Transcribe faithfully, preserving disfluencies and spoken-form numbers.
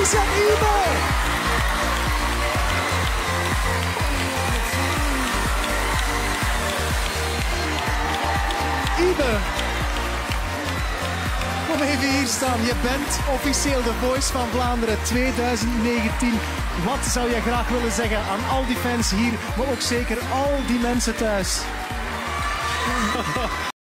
Lisa Ibe! Ibe, kom even hier staan. Je bent officieel de Voice van Vlaanderen tweeduizend negentien. Wat zou jij graag willen zeggen aan al die fans hier, maar ook zeker al die mensen thuis?